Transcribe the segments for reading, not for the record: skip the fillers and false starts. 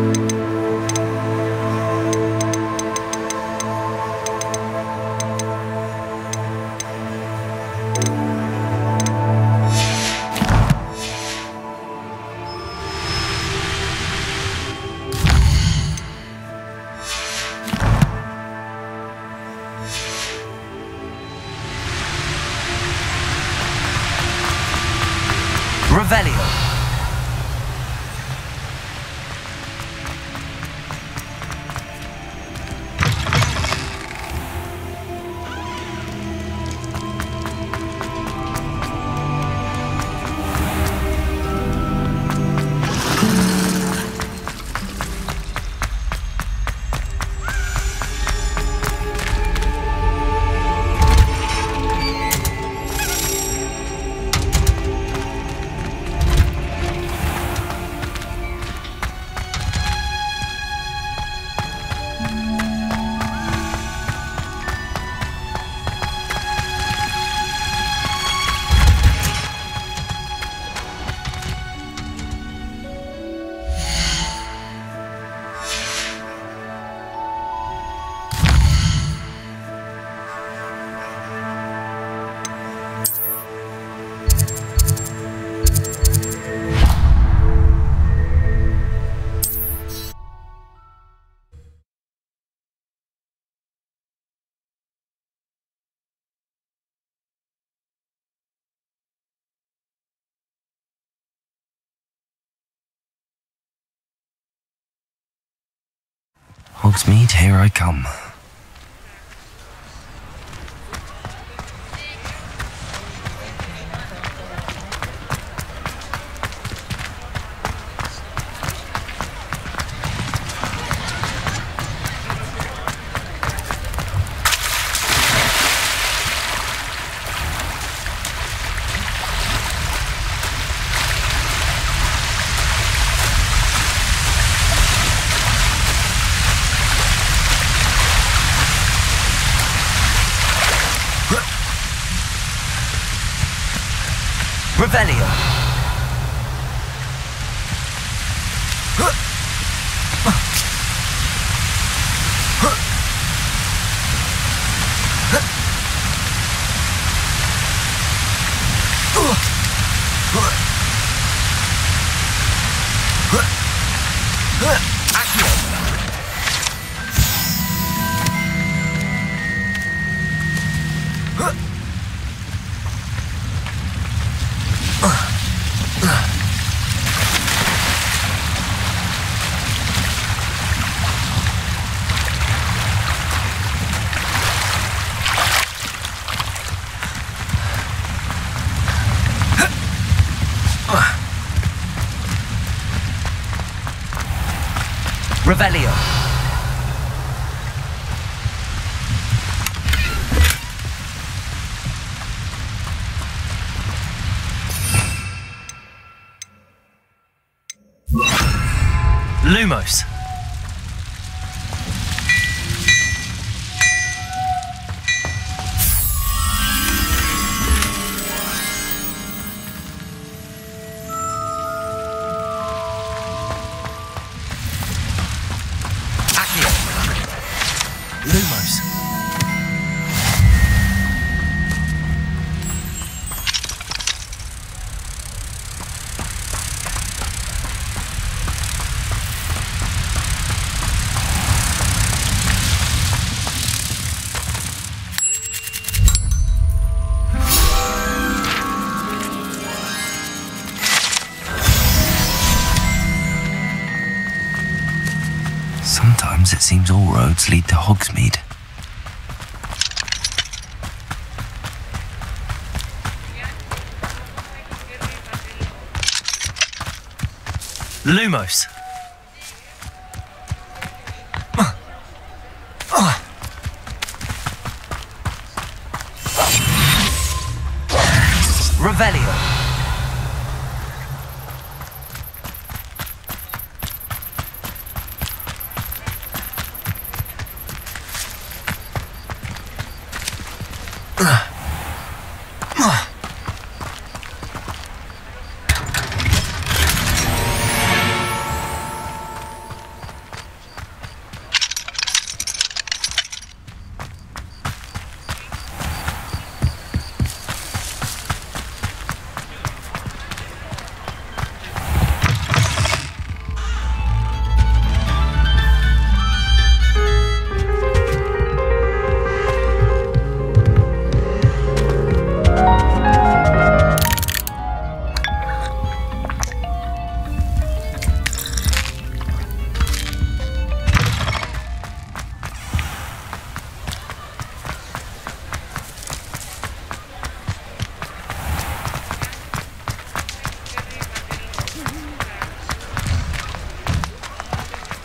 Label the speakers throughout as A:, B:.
A: Revelio. Hogsmeade, here I come. Revelio. Revelio. Lumos. Lumos. Sometimes it seems all roads lead to Hogsmeade. Lumos. Revelio.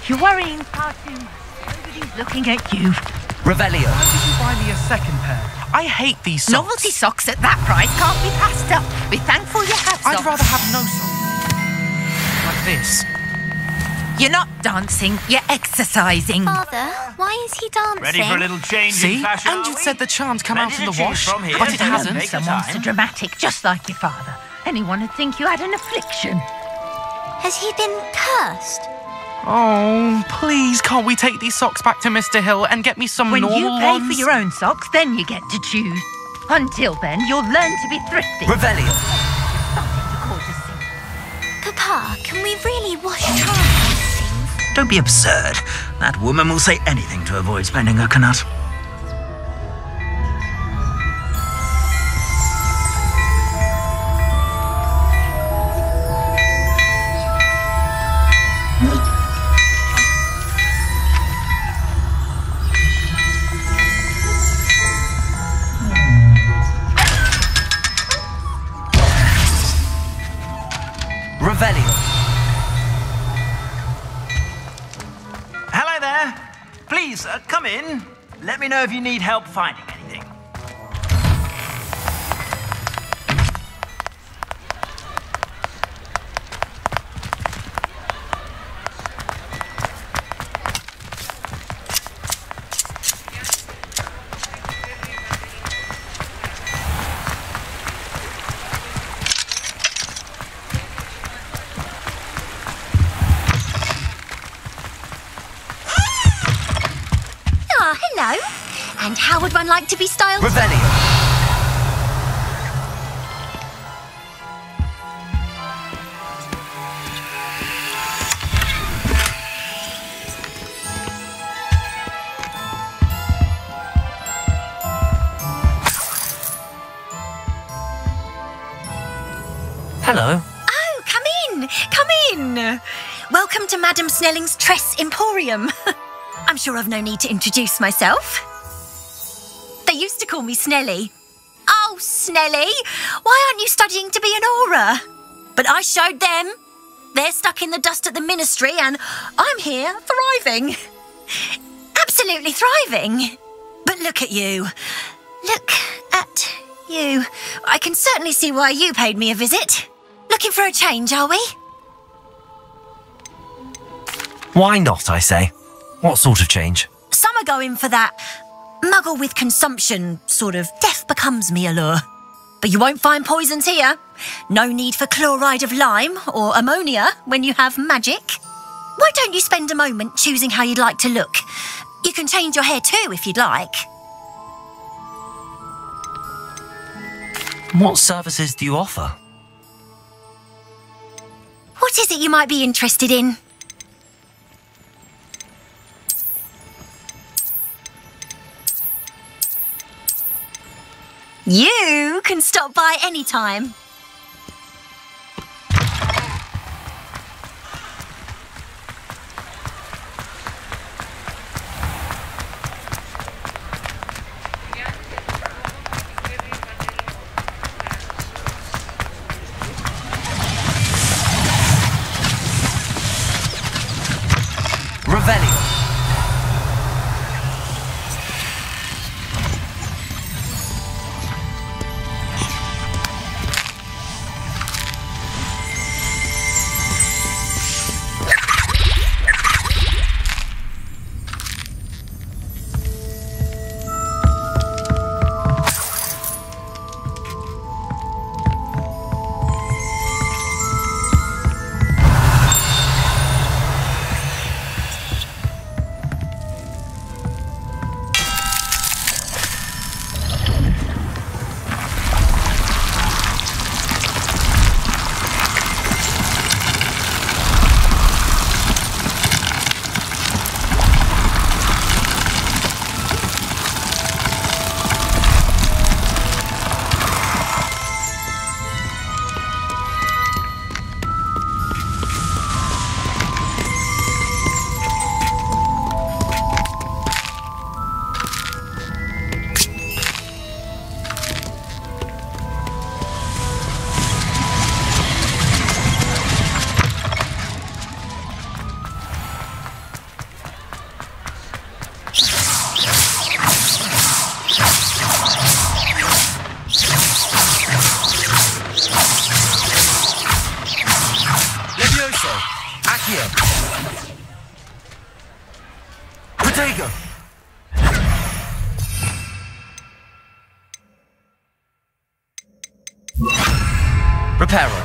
B: You're worrying far too much. Nobody's looking at you.
C: Revelio.
D: Why did you buy me a second pair? I hate these socks.
B: Novelty socks at that price can't be passed up. Be thankful you have socks.
D: I'd rather have no socks. Like this.
B: You're not dancing, you're exercising.
E: Father, why is he dancing?
F: Ready for a little change
D: See?
F: in fashion,
D: And
F: are
D: you
F: we?
D: said the charms come out in
F: Plenty
D: the
F: to choose
D: wash,
F: from here,
D: but it
F: so
D: hasn't.
F: take your
B: Someone so
F: time.
B: dramatic, just like your father. Anyone would think you had an affliction.
E: Has he been cursed?
D: Oh, please, can't we take these socks back to Mr. Hill and get me some
B: When
D: normal
B: you pay
D: ones?
B: for your own socks, then you get to choose. Until then, you'll learn to be thrifty.
C: Revelio.
B: Starting to cause a scene.
E: Papa, can we really wash charms?
G: Don't be absurd. That woman will say anything to avoid spending her canut.
C: Revelio.
F: Hello there. Please, come in. Let me know if you need help finding anything.
E: Ah, hello. And how would one like to be styled?
C: Revelio. Hello.
E: Oh, come in. Come in. Welcome to Madame Snelling's Tress Emporium. I'm sure I've no need to introduce myself. They used to call me Snelly. Oh, Snelly, why aren't you studying to be an aura? But I showed them. They're stuck in the dust at the ministry and I'm here thriving. Absolutely thriving. But look at you. Look at you. I can certainly see why you paid me a visit. Looking for a change, are we?
C: Why not, I say? What sort of change?
E: Some are going for that muggle with consumption, sort of death becomes me allure. But you won't find poisons here. No need for chloride of lime or ammonia when you have magic. Why don't you spend a moment choosing how you'd like to look? You can change your hair too if you'd like.
C: What services do you offer?
E: What is it you might be interested in? You can stop by anytime.
C: Revelio. Accio. Protego. Reparo.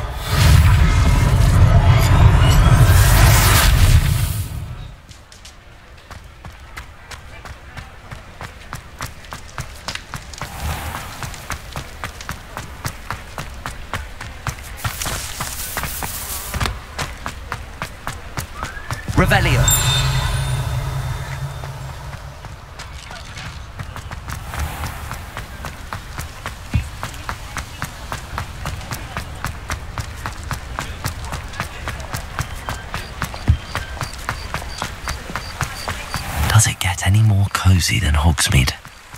C: Revelio.
A: Does it get any more cozy than Hogsmeade?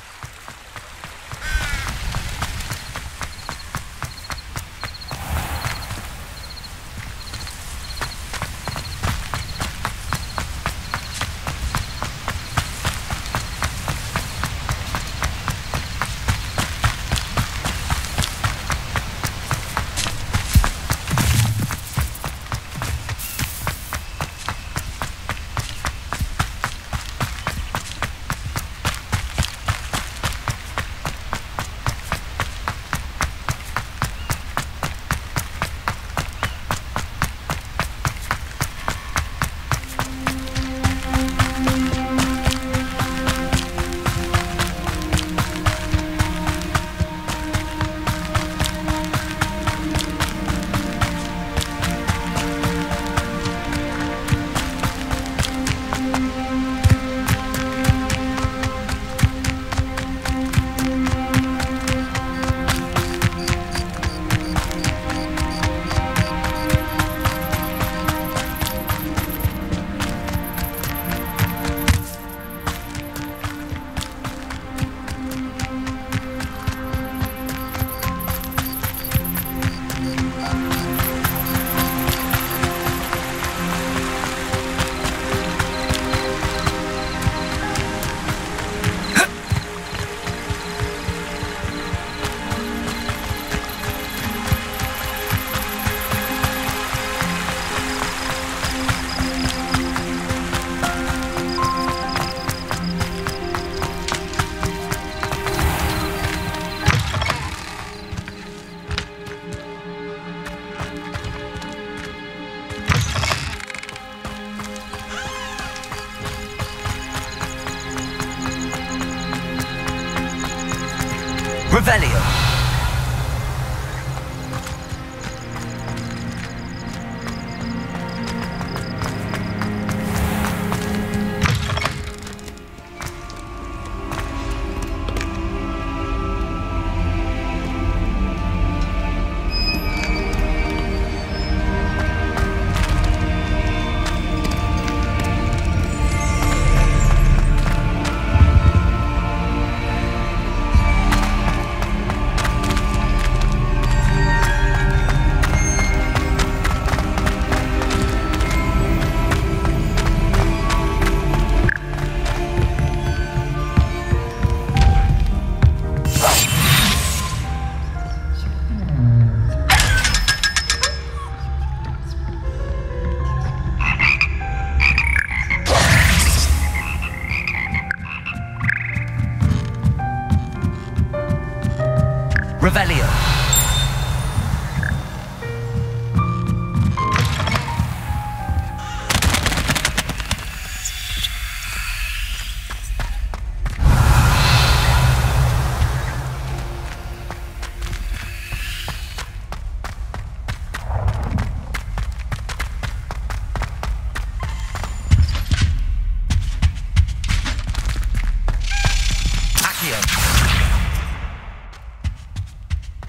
C: Revelio. Revelio. Accio.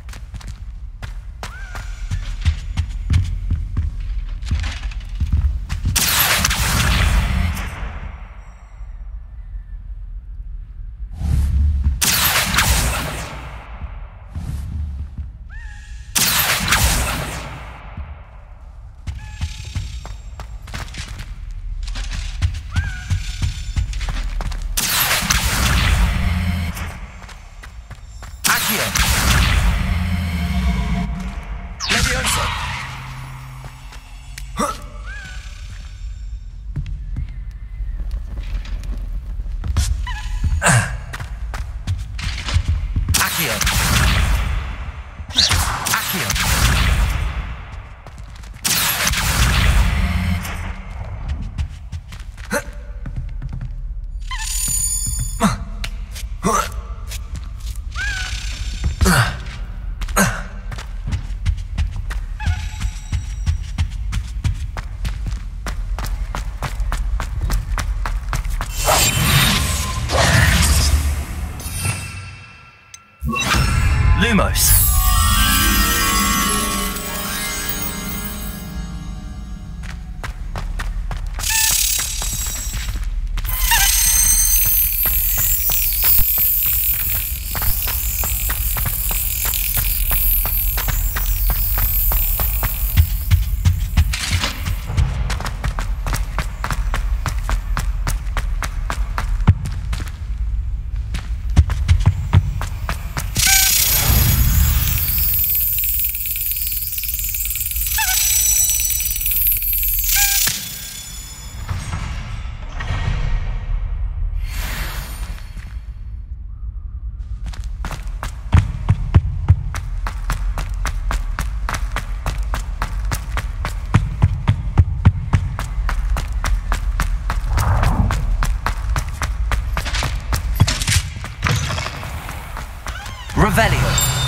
C: Lumos. Revelio.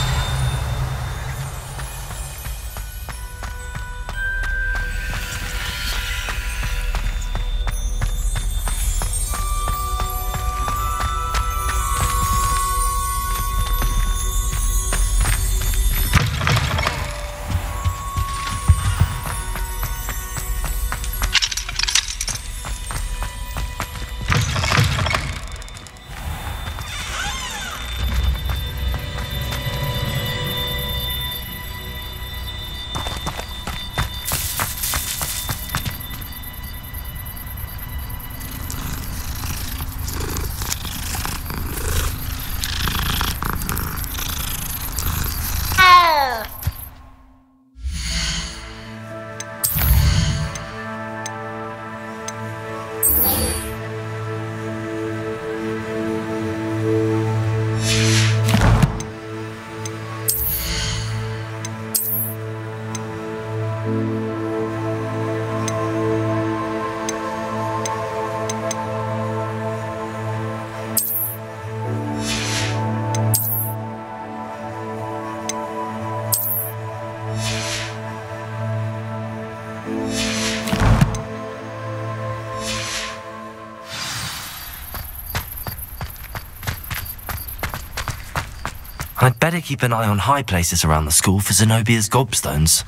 C: I'd better keep an eye on high places around the school for Zenobia's gobstones.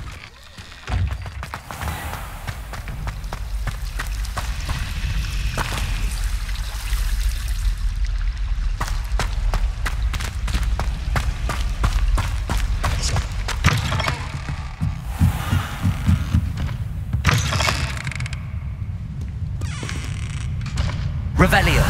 C: Revelio.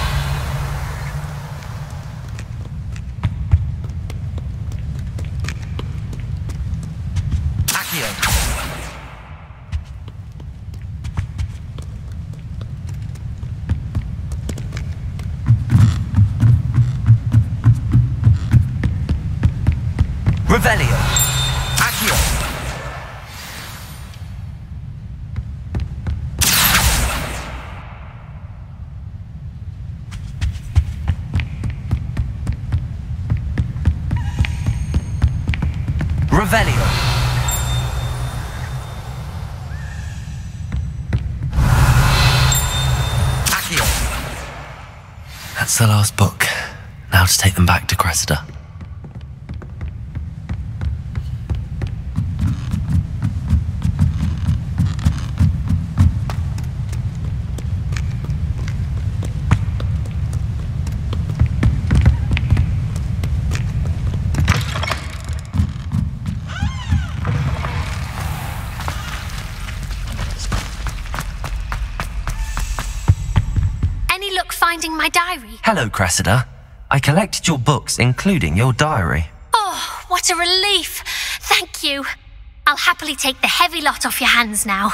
C: Revelio. Accio. Revelio. Accio. That's the last book. Now to take them back to Cressida.
E: Finding my diary.
C: Hello, Cressida. I collected your books, including your diary.
E: Oh, what a relief. Thank you. I'll happily take the heavy lot off your hands now.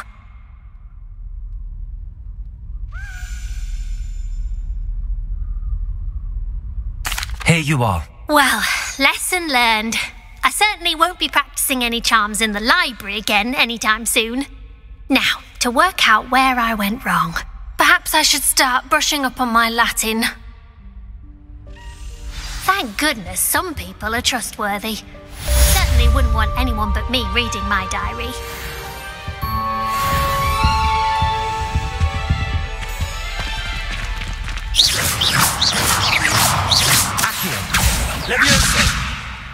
C: Here you are.
E: Well, lesson learned. I certainly won't be practicing any charms in the library again anytime soon. Now, to work out where I went wrong. Perhaps I should start brushing up on my Latin. Thank goodness some people are trustworthy. Certainly wouldn't want anyone but me reading my diary.
C: Accio. Levioso.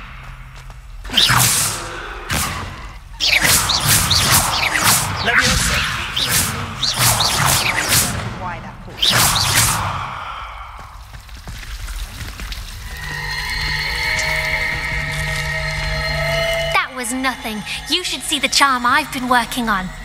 H: nothing. You should see the charm I've been working on.